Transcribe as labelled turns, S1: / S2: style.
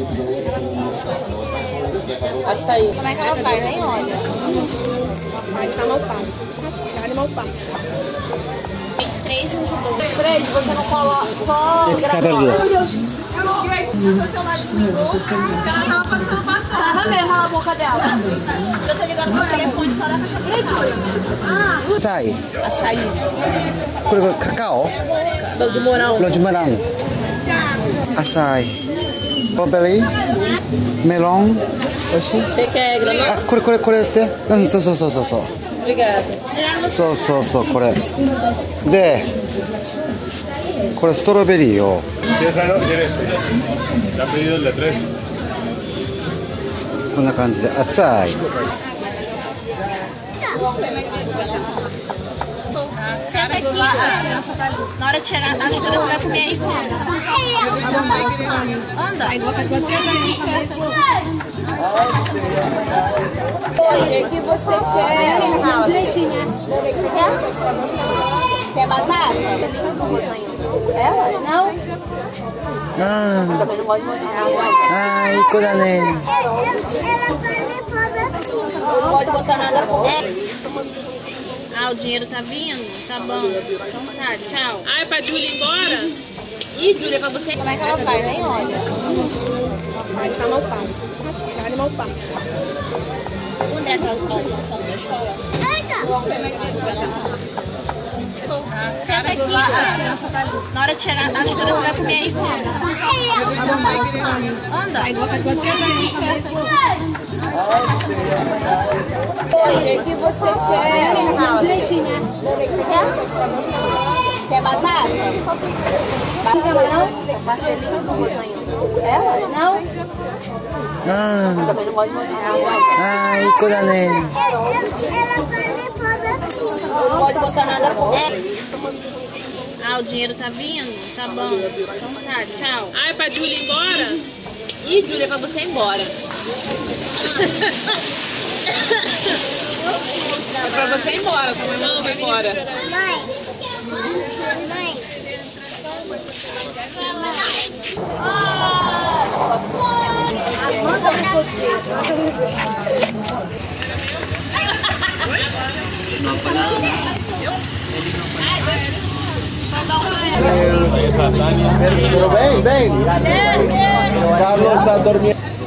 S1: Açaí.
S2: Como é que ela faz? Nem olha.
S3: Tá mal pago. Carne mal pago.
S2: 3 de 2.
S1: Fred, você não coloca só granola. Tava mesmo na boca dela.
S2: Eu tô ligando no telefone só da caixa.
S4: Açaí.
S1: Açaí.
S4: 그리고 카카오.
S1: Belo de morão.
S4: 블러지 마랑. Açaí. Strawberry. melon.
S1: Você quer granola?
S4: これやって。そう。
S1: Obrigada.
S4: そうこれ。で、これストロベリーを。
S5: ¿Quieres ¿Te ha pedido el de 3?
S4: こんな感じで浅い。
S2: Senta aqui, na hora de chegar, acho que ela vai comer aí. Anda.
S1: O que você quer?
S3: Direitinho, né?
S2: Quer batata?
S1: Ela? Não.
S4: 이거だね.
S2: Não pode botar nada por Ah, o dinheiro tá vindo? Tá bom. Então tá, tchau.
S6: Ai, pra Júlia ir embora?
S2: Ih, Júlia, pra você. Como é que ela faz? Nem olha.
S3: Tá mal pago. Carne mal pago.
S2: O André tá almoçando da escola? Senta aqui, na hora de chegar, acho que ela vai comer aí. Anda.
S1: O que você quer?
S3: Direitinho, né?
S2: Quer batata?
S3: Precisa mais não?
S2: Marcelinho do Botanho.
S1: Ela? Não.
S4: 이거だね.
S2: Não pode botar nada por Ah, o dinheiro tá vindo? Tá bom. Então tá, tchau.
S6: Ai, pra Júlia ir embora?
S2: Ih, Júlia, pra você ir embora.
S6: É pra você ir embora, sua mãe não vai embora.
S4: Pero ven. Carlos está durmiendo.